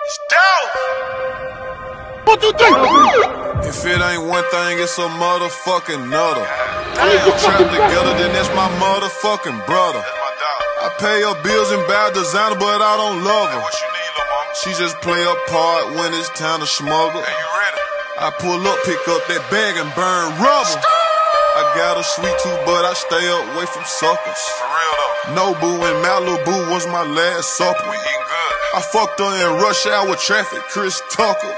It's down. 1, 2, 3. If it ain't one thing, it's a motherfucking nutter. Damn. Trapped together, then that's my motherfucking brother. That's my dog. I pay her bills and buy designer, but I don't love her. What you need, little mama? She just play a part when it's time to smuggle. Hey, you ready? I pull up, pick up that bag and burn rubber. I got a sweet tooth, but I stay away from suckers. For real though. Nobu and Malibu was my last supper. We eating good. I fucked her in rush hour traffic, Chris Tucker.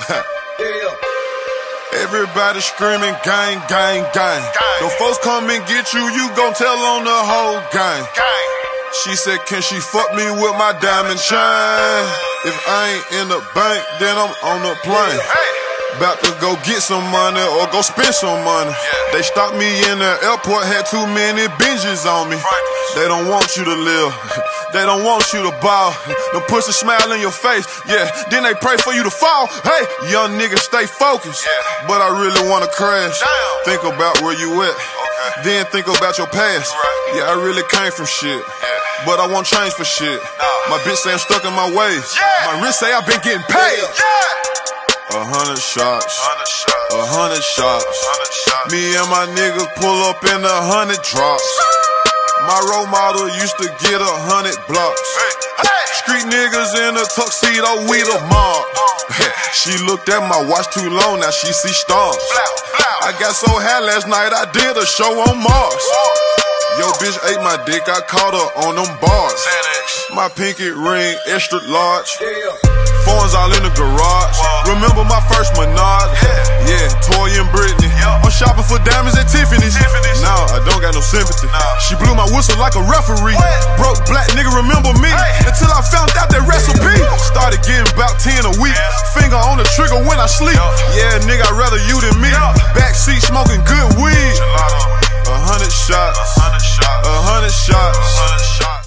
Everybody screaming, gang, gang, gang. The folks come and get you, you gon' tell on the whole gang. Gang. She said, can she fuck me with my diamond chain? If I ain't in the bank, then I'm on the plane. Hey. About to go get some money or go spend some money. Yeah. They stopped me in the airport, had too many binges on me. They don't want you to live, they don't want you to ball. Them pussy smile in your face, yeah. Then they pray for you to fall. Hey, young nigga, stay focused. Yeah. But I really wanna crash. Damn. Think about where you at, Okay. then think about your past. Right. Yeah, I really came from shit, Yeah. but I won't change for shit. Nah. My bitch say I'm stuck in my ways. Yeah. My wrist say I been getting paid. Yeah. 100 shots. 100 shots. 100 shots. 100 shots. Me and my niggas pull up in 100 drops. My role model used to get 100 blocks. Hey. Hey. Street niggas in a tuxedo, we the mob. She looked at my watch too long, now she see stars. Blow. Blow. I got so high last night, I did a show on Mars. Yo, bitch ate my dick, I caught her on them bars. Xanax. My pinky ring, extra large. Phones all in the garage. Wow. Remember my first Menard? Yeah, Toy and Britney. Yeah. I'm shopping for diamonds at Tiffany's. Tiffany's. Nah, I don't got no sympathy. Nah. She blew my whistle like a referee. What? Broke black nigga, remember me? Hey. Until I found out that recipe. Started getting about 10 a week. Yeah. Finger on the trigger when I sleep. Yeah. Yeah, nigga, I'd rather you than me. Yeah. Backseat smoking good weed. Gelato. 100